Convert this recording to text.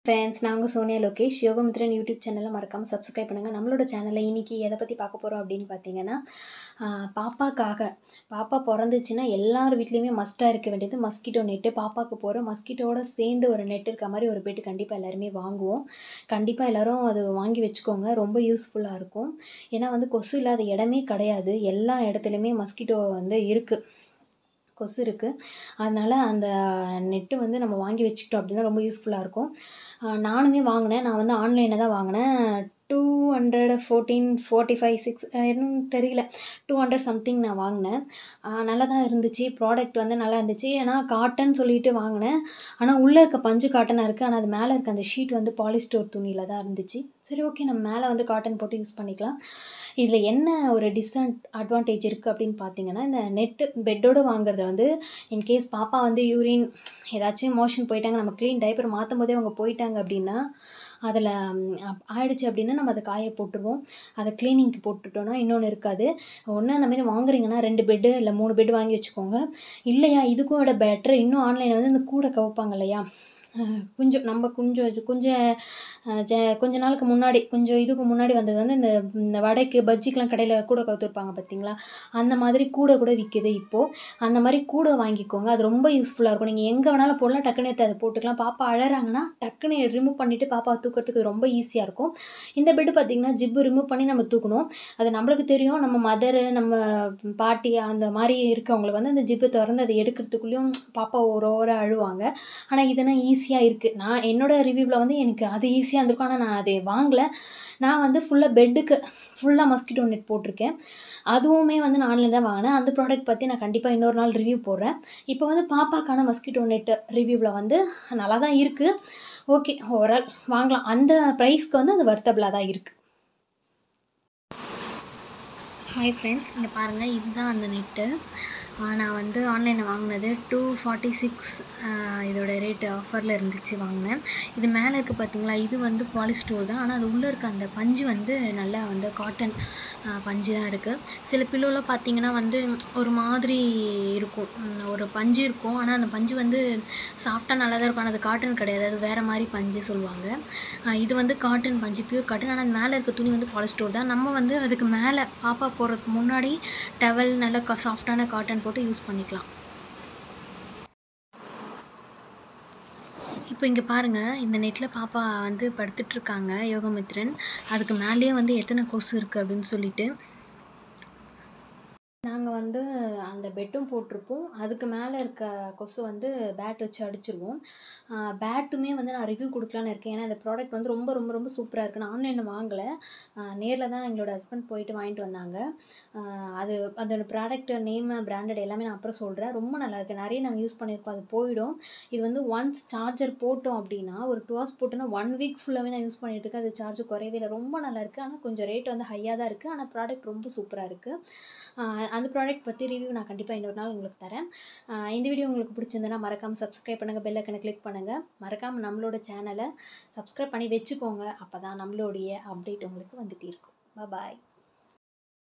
Friends, நான் உங்கள் Sonia Lokesh. யோகமித்ரன் YouTube சேனலை மறக்காமல் சப்ஸ்கிரைப் பண்ணுங்கள். நம்மளோட சேனலில் இன்றைக்கி எதை பற்றி பார்க்க போகிறோம் அப்படின்னு பார்த்தீங்கன்னா, பாப்பா பிறந்துச்சுன்னா எல்லார் வீட்லேயுமே மஸ்ட்டாக இருக்க வேண்டியது மஸ்கிட்டோ நெட்டு. பாப்பாவுக்கு போகிற மஸ்கிட்டோட சேர்ந்து ஒரு நெட் இருக்க மாதிரி ஒரு பெட்டு கண்டிப்பாக எல்லாருமே வாங்குவோம். கண்டிப்பாக எல்லோரும் அது வாங்கி வச்சுக்கோங்க, ரொம்ப யூஸ்ஃபுல்லாக இருக்கும். ஏன்னா கொசு இல்லாத இடமே கிடையாது, எல்லா இடத்துலையுமே மஸ்கிட்டோ இருக்குது, கொசு இருக்குது. அதனால் அந்த நெட்டு நம்ம வாங்கி வச்சுக்கிட்டோம் அப்படின்னா ரொம்ப யூஸ்ஃபுல்லாக இருக்கும். நானுமே வாங்கினேன். நான் ஆன்லைனில் தான் வாங்கினேன். 214, 45, 6 இன்னும் தெரியல, 200 சம்திங் நான் வாங்கினேன். நல்லா தான் இருந்துச்சு. ப்ராடக்ட் நல்லா இருந்துச்சு. ஏன்னா காட்டன் சொல்லிட்டு வாங்கினேன். ஆனால் உள்ளே இருக்க பஞ்சு காட்டனாக இருக்குது. ஆனால் அது மேலே இருக்க அந்த ஷீட் பாலிஸ்டர் துணியில் தான் இருந்துச்சு. சரி, ஓகே, நம்ம மேலே காட்டன் போட்டு யூஸ் பண்ணிக்கலாம். இதில் என்ன ஒரு அட்வான்டேஜ் இருக்குது அப்படின்னு பார்த்தீங்கன்னா, இந்த நெட்டு பெட்டோடு வாங்குறதுல இன்கேஸ் பாப்பா யூரின் ஏதாச்சும் மோஷன் போயிட்டாங்க, நம்ம க்ளீன் டைப்பர் மாற்றும் போதே அவங்க போயிட்டாங்க அப்படின்னா, அதில் ஆயிடுச்சு அப்படின்னா நம்ம அதை காய போட்டுருவோம். அதை க்ளீனிங்க்கு போட்டுட்டோன்னா இன்னொன்று இருக்காது. ஒன்று அந்த மாதிரி வாங்குறீங்கன்னா 2 பெட்டு இல்லை 3 பெட்டு வாங்கி வச்சுக்கோங்க. இல்லையா இதுக்கும் விட பெட்ரு, இன்னும் ஆன்லைனில் இந்த கூடை கவுப்பாங்க இல்லையா, கொஞ்ச நாளுக்கு முன்னாடி, இதுக்கு முன்னாடி வந்தது இந்த வடைக்கு பஜ்ஜிக்கெலாம் கடையில் கூடை கவுத்துருப்பாங்க பார்த்தீங்களா, அந்த மாதிரி கூடை கூட விற்கிது இப்போது. அந்த மாதிரி கூடை வாங்கிக்கோங்க, அது ரொம்ப யூஸ்ஃபுல்லாக இருக்கும். நீங்கள் எங்கே வேணாலும் போடலாம், டக்குன்னு எடுத்து அதை போட்டுக்கலாம். பாப்பா அழறாங்கன்னா டக்குன்னு ரிமூவ் பண்ணிவிட்டு பாப்பாவை தூக்கிறதுக்கு ரொம்ப ஈஸியாக இருக்கும். இந்த பெட்டு பார்த்திங்கன்னா ஜிப்பு ரிமூவ் பண்ணி நம்ம தூக்கணும். அது நம்மளுக்கு தெரியும். நம்ம மதரு, நம்ம பாட்டி அந்த மாதிரி இருக்கவங்களுக்கு அந்த ஜிப்பை திறந்து அதை எடுக்கிறதுக்குள்ளேயும் பாப்பா ஒரு ஓரம் அழுவாங்க. ஆனால் இதெல்லாம் ஈஸியாக இருக்குது. நான் என்னோடய ரிவ்யூவில் எனக்கு அது ஈஸியாக இருந்திருக்கும். ஆனால் நான் அதை வாங்கலை. நான் ஃபுல்லாக பெட்டுக்கு ஃபுல்லாக மஸ்கிட்டோ நெட் போட்டிருக்கேன். அதுவுமே நான் ஆன்லைனில் தான் வாங்கினேன். அந்த ப்ராடக்ட் பற்றி நான் கண்டிப்பாக இன்னொரு நாள் ரிவ்யூ போடுறேன். இப்போ பாப்பாக்கான மஸ்கிட்டோ நெட் ரிவ்யூவில் நல்லா தான் இருக்குது. ஓகே, ஓவரால் வாங்கலாம். அந்த ப்ரைஸ்க்கு அது வர்த்தபிளாக தான் இருக்குது. ஹாய் ஃப்ரெண்ட்ஸ், இங்கே பாருங்கள், இதுதான் அந்த நெட்டு. நான் ஆன்லைனில் வாங்கினது 246 இதோட ரேட்டு ஆஃபரில் இருந்துச்சு, வாங்கினேன். இது மேலே இருக்குது பார்த்தீங்களா, இது பாலிஸ்டர் தான். ஆனால் அது உள்ளே இருக்க அந்த பஞ்சு நல்லா காட்டன் பஞ்சு தான் இருக்குது. சில பில்லோவில் பார்த்தீங்கன்னா ஒரு மாதிரி இருக்கும், ஒரு பஞ்சு இருக்கும். ஆனால் அந்த பஞ்சு சாஃப்டாக நல்லா தான் இருக்கும். ஆனால் அது காட்டன் கிடையாது, அது வேறு மாதிரி பஞ்சு சொல்லுவாங்க. இது காட்டன் பஞ்சு, பியூர் காட்டன். ஆனால் மேலே இருக்க துணி பாலிஸ்டர் தான். நம்ம அதுக்கு மேலே பாப்பா போகிறதுக்கு முன்னாடி டவல் நல்லா சாஃப்டான காட்டன் போட்டு யூஸ் பண்ணிக்கலாம். இப்போ இங்கே பாருங்கள், இந்த நெட்டில் பாப்பா படுத்துட்ருக்காங்க யோகமித்ரன். அதுக்கு மேலேயே எத்தனை கொசு இருக்குது அப்படின்னு சொல்லிட்டு நாங்கள் அந்த பெட்டும் போட்டிருப்போம். அதுக்கு மேலே இருக்க கொசு பேட் வச்சு அடிச்சிருவோம். பேட்டுமே நான் ரிவ்யூ கொடுக்கலான்னு இருக்கேன். ஏன்னா இந்த ப்ராடக்ட் ரொம்ப ரொம்ப ரொம்ப சூப்பராக இருக்குது. நான் ஆன்லைனில் வாங்கலை, நேரில் தான் எங்களோட ஹஸ்பண்ட் போயிட்டு வாங்கிட்டு வந்தாங்க. அதோட ப்ராடக்ட் நேமு, பிராண்டட் எல்லாமே நான் அப்புறம் சொல்கிறேன். ரொம்ப நல்லாயிருக்கு. நிறைய நாங்கள் யூஸ் பண்ணியிருக்கோம், அது போயிடும். இது ஒன்ஸ் சார்ஜர் போட்டோம் அப்படின்னா ஒரு 2 hours போட்டோன்னா 1 week ஃபுல்லாகவே நான் யூஸ் பண்ணிகிட்டு இருக்கேன். அது சார்ஜ் குறையவே இல்லை, ரொம்ப நல்லாயிருக்கு. ஆனால் கொஞ்சம் ரேட் ஹையாக தான் இருக்குது. ஆனால் ப்ராடக்ட் ரொம்ப சூப்பராக இருக்குது. அந்த ப்ராடக்ட் பற்றி ரிவ்யூ நான் கண்டிப்பாக இன்னொரு நாள் உங்களுக்கு தரேன். இந்த வீடியோ உங்களுக்கு பிடிச்சிருந்ததுன்னா மறக்காமல் சப்ஸ்கிரைப் பண்ணுங்கள், பெல் ஐக்கனை கிளிக் பண்ணுங்கள். மறக்காமல் நம்மளோட சேனலை சப்ஸ்கிரைப் பண்ணி வச்சுக்கோங்க. அப்போ தான் நம்மளுடைய அப்டேட் உங்களுக்கு வந்துகிட்டே இருக்கும். பாய்.